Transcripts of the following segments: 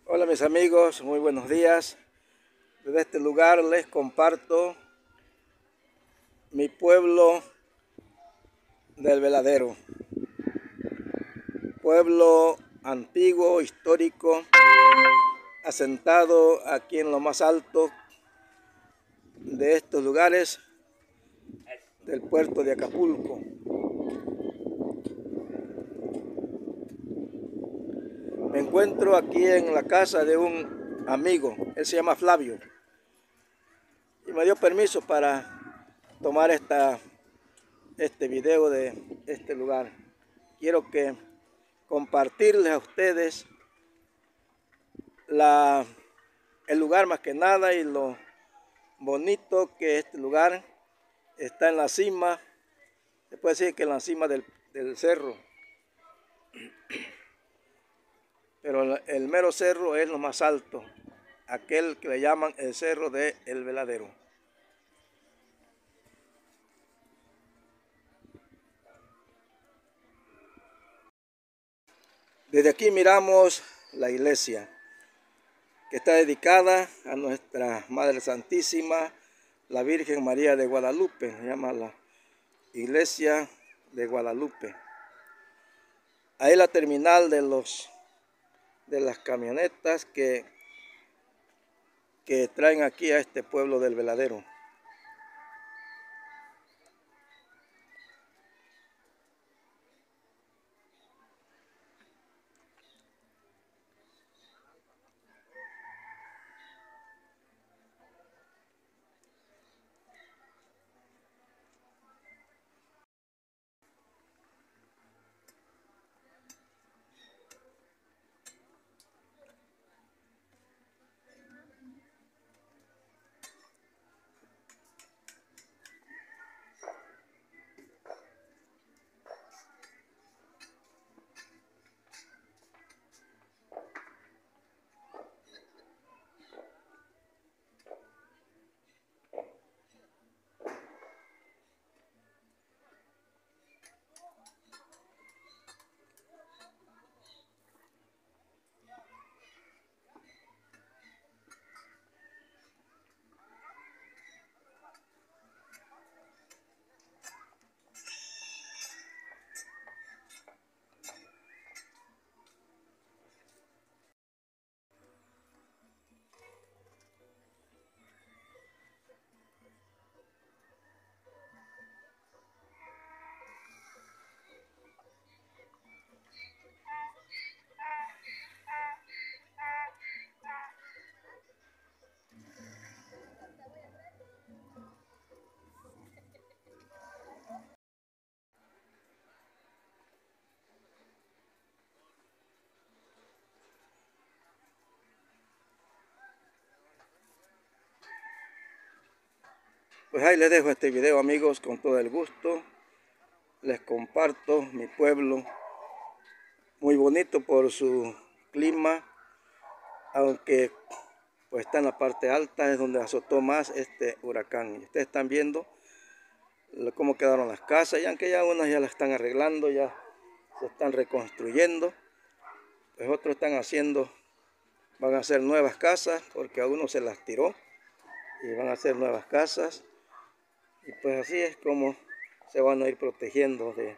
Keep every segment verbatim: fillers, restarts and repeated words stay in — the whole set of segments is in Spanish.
Hola mis amigos, muy buenos días. Desde este lugar les comparto mi pueblo del Veladero. Pueblo antiguo, histórico, asentado aquí en lo más alto de estos lugares del puerto de Acapulco. Me encuentro aquí en la casa de un amigo, él se llama Flavio, y me dio permiso para tomar esta, este video de este lugar. Quiero que compartirles a ustedes la, el lugar más que nada y lo bonito que este lugar está en la cima, se puede decir que en la cima del, del cerro, pero el, el mero cerro es lo más alto, aquel que le llaman el cerro de El Veladero. Desde aquí miramos la iglesia, que está dedicada a nuestra Madre Santísima, la Virgen María de Guadalupe, se llama la Iglesia de Guadalupe. Ahí la terminal de los de las camionetas que, que traen aquí a este pueblo del Veladero. Pues ahí les dejo este video, amigos, con todo el gusto. Les comparto mi pueblo, muy bonito por su clima, aunque pues está en la parte alta, es donde azotó más este huracán. Y ustedes están viendo cómo quedaron las casas, y aunque ya unas ya las están arreglando, ya se están reconstruyendo, pues otros están haciendo, van a hacer nuevas casas, porque a uno se las tiró, y van a hacer nuevas casas. Y pues así es como se van a ir protegiendo de,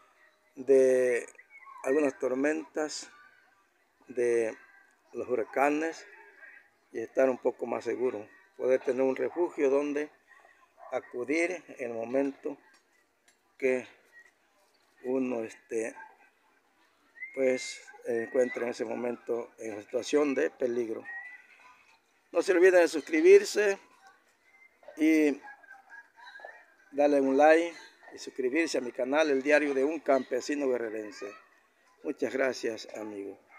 de algunas tormentas, de los huracanes, y estar un poco más seguro. Poder tener un refugio donde acudir en el momento que uno esté, pues, encuentre en ese momento en situación de peligro. No se olviden de suscribirse y darle un like y suscribirse a mi canal, El Diario de un Campesino Guerrerense. Muchas gracias, amigos.